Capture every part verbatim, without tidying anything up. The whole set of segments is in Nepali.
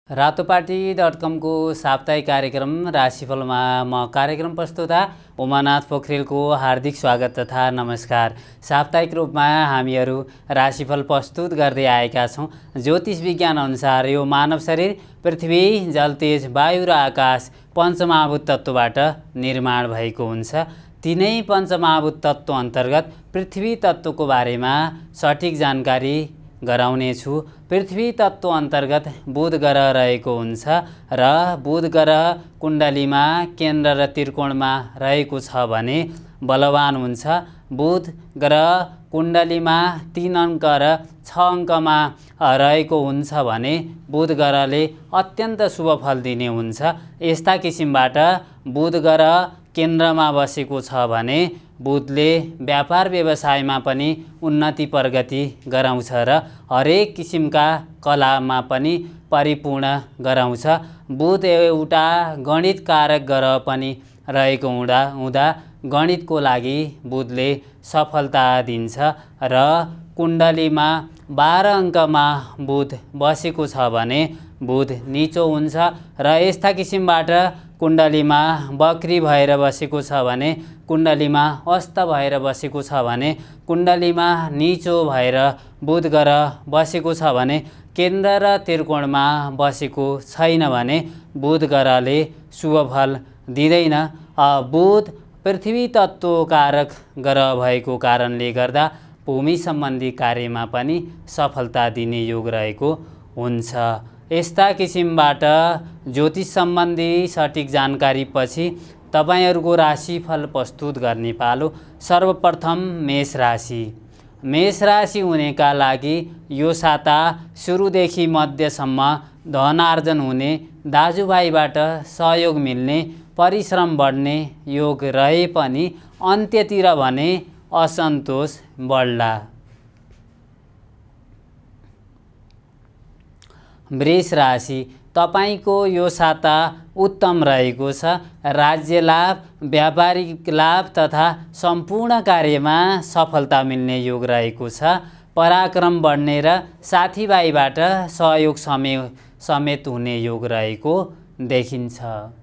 रातोपाटी डट कम को साप्ताहिक कार्यक्रम राशिफलमा म कार्यक्रम प्रस्तुता उमानाथ पोखरेलको हार्दिक स्वागत तथा नमस्कार। साप्ताहिक रूपमा हामीहरू राशिफल प्रस्तुत गर्दै आएका छौँ। ज्योतिष विज्ञान अनुसार यो मानव शरीर पृथ्वी, जल, तेज, वायु र आकाश पञ्चमहाभूत तत्त्वबाट निर्माण भएको हुन्छ। तीनै पञ्चमहाभूत तत्त्व अन्तर्गत पृथ्वी तत्त्वको बारेमा सठिक जानकारी गराउने छु। पृथ्वी तत्त्व अन्तर्गत बुध ग्रह रहेको हुन्छ र बुध ग्रह कुण्डलीमा केन्द्र र त्रिकोणमा रहेको छ भने बलवान हुन्छ। बुध ग्रह कुण्डलीमा तीन अङ्क र छ अङ्कमा रहेको हुन्छ भने बुध ग्रहले अत्यन्त शुभ फल दिने हुन्छ। यस्ता किसिमबाट बुध ग्रह केन्द्रमा बसेको छ भने बुधले व्यापार व्यवसायमा पनि उन्नति प्रगति गराउँछ र हरेक किसिमका कलामा पनि परिपूर्ण गराउँछ। बुध एउटा गणित कारक ग्रह पनि रहेको हुँदा हुँदा गणितको लागि बुधले सफलता दिन्छ र कुण्डलीमा बाह्र अङ्कमा बुध बसेको छ भने बुध निचो हुन्छ र यस्ता किसिमबाट कुण्डलीमा बक्री भएर बसेको छ भने, कुण्डलीमा अस्त भएर बसेको छ भने, कुण्डलीमा निचो भएर बुध ग्रह बसेको छ भने, केन्द्र र त्रिकोणमा बसेको छैन भने बुध ग्रहले शुभ फल दिँदैन। बुध पृथ्वी तत्त्वकारक ग्रह भएको कारणले गर्दा भूमि सम्बन्धी कार्यमा पनि सफलता दिने योग रहेको हुन्छ। यस्ता किसिमबाट ज्योतिष सम्बन्धी सठिक जानकारी पछि तपाईहरूको राशिफल प्रस्तुत गर्ने पालो। सर्वप्रथम मेष राशि। मेष राशि हुनेका लागि यो साता सुरुदेखि मध्यसम्म धनार्जन हुने, दाजुभाइबाट सहयोग मिल्ने, परिश्रम बढ्ने योग रहे पनि अन्त्यतिर भने असन्तोष बढ्ला। वृष राशि। तपाईको यो साता उत्तम रहेको छ। राज्य लाभ, व्यापारिक लाभ तथा सम्पूर्ण कार्यमा सफलता मिल्ने योग रहेको छ। पराक्रम बढ्ने र साथीभाइबाट सहयोग समे समेत हुने योग रहेको देखिन्छ।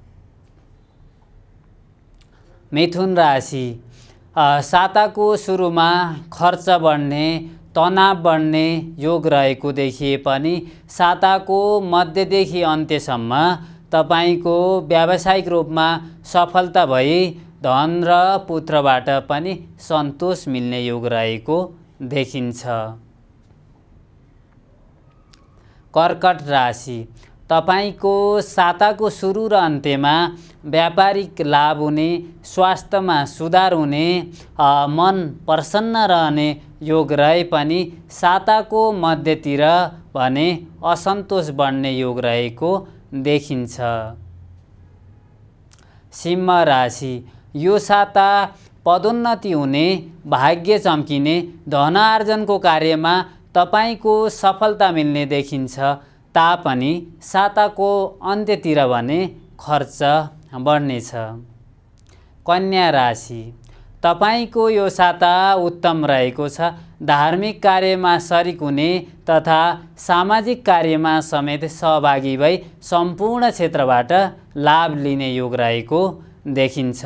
मिथुन राशि। साताको सुरुमा खर्च बढ्ने, तनाव बढ्ने योग रहेको देखिए पनि साताको मध्यदेखि अन्त्यसम्म तपाईको व्यावसायिक रूपमा सफलता भई धन र पुत्रबाट पनि सन्तोष मिल्ने योग रहेको देखिन्छ। कर्कट राशि। तपाईको साताको सुरु र अन्त्यमा व्यापारिक लाभ हुने, स्वास्थ्यमा सुधार हुने, मन प्रसन्न रहने योग रहे पनि साताको मध्यतिर भने असन्तोष बढ्ने योग रहेको देखिन्छ। सिंह राशि। यो साता पदोन्नति हुने, भाग्य चम्किने, धनार्जनको कार्यमा तपाईको सफलता मिल्ने देखिन्छ तापनि साताको अन्त्यतिर भने खर्च बढ्नेछ। कन्या राशि। तपाईको यो साता उत्तम रहेको छ। धार्मिक कार्यमा सरिक हुने तथा सामाजिक कार्यमा समेत सहभागी भई सम्पूर्ण क्षेत्रबाट लाभ लिने योग रहेको देखिन्छ।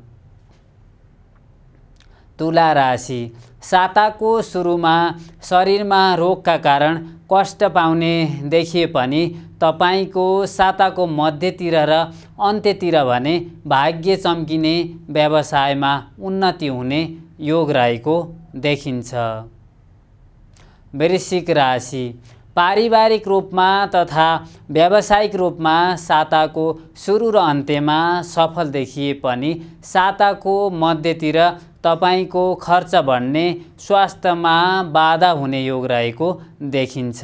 तुला राशि। साताको सुरुमा शरीरमा रोगका कारण कष्ट पाउने देखिए पनि तपाईको साताको मध्यतिर र अन्त्यतिर भने भाग्य चम्किने, व्यवसायमा उन्नति हुने योग रहेको देखिन्छ। वृश्चिक राशि। पारिवारिक रूपमा तथा व्यावसायिक रूपमा साताको सुरु र अन्त्यमा सफल देखिए पनि साताको मध्यतिर तपाईको खर्च बढ्ने, स्वास्थ्यमा बाधा हुने योग रहेको देखिन्छ।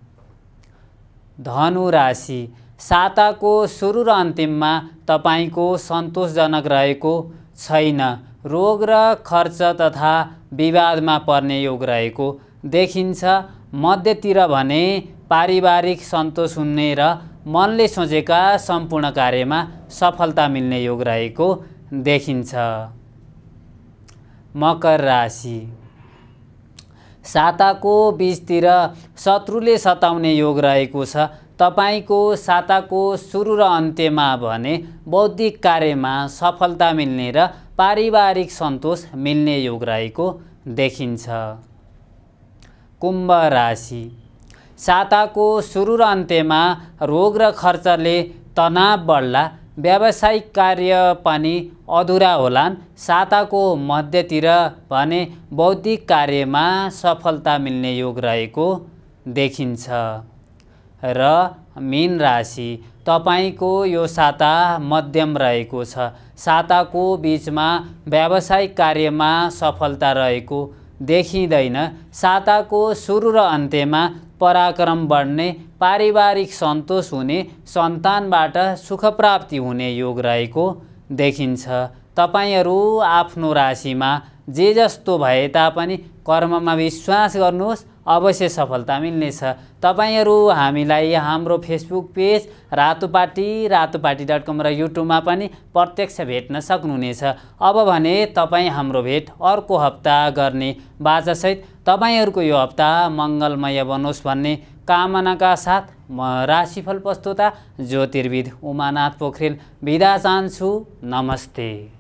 धनु राशि। साताको सुरु र अन्तिममा तपाईको सन्तोषजनक रहेको छैन। रोग र खर्च तथा विवादमा पर्ने योग रहेको देखिन्छ। मध्यतिर भने पारिवारिक सन्तोष हुने र मनले सोचेका सम्पूर्ण कार्यमा सफलता मिल्ने योग रहेको देखिन्छ। मकर राशि। साताको बीचतिर शत्रुले सताउने योग रहेको छ। तपाईँको साताको सुरु र अन्त्यमा भने बौद्धिक कार्यमा सफलता मिल्ने र पारिवारिक सन्तोष मिल्ने योग रहेको देखिन्छ। कुम्भ राशि, साताको सुरु र अन्त्यमा रोग र खर्चले तनाव बढ्ला, व्यावसायिक कार्य पनि अधुरा होलान्। साताको मध्यतिर भने बौद्धिक कार्यमा सफलता मिल्ने योग रहेको देखिन्छ। र मीन राशि, तपाईँको यो साता मध्यम रहेको छ। साताको बिचमा व्यावसायिक कार्यमा सफलता रहेको देखिँदैन। साताको सुरु र अन्त्यमा पराक्रम बढ्ने, पारिवारिक सन्तोष हुने, सन्तानबाट सुख प्राप्ति हुने योग रहेको देखिन्छ। तपाईहरू आफ्नो राशिमा जे जस्तो भए तापनि कर्ममा विश्वास गर्नुहोस्, अवश्य सफलता मिल्नेछ। तपाईहरू हामीलाई हाम्रो Facebook page Ratopati Ratopati dot com र युट्युबमा पनि प्रत्यक्ष भेट्न सक्नुहुनेछ। अब भने तपाईँ हाम्रो भेट अर्को हप्ता गर्ने बाचासहित तपाईहरूको यो हप्ता मङ्गलमय बनोस् भन्ने कामनाका साथ म राशिफल प्रस्तोता ज्योतिर्विद उमानाथ पोखरेल बिदा चाहन्छु। नमस्ते।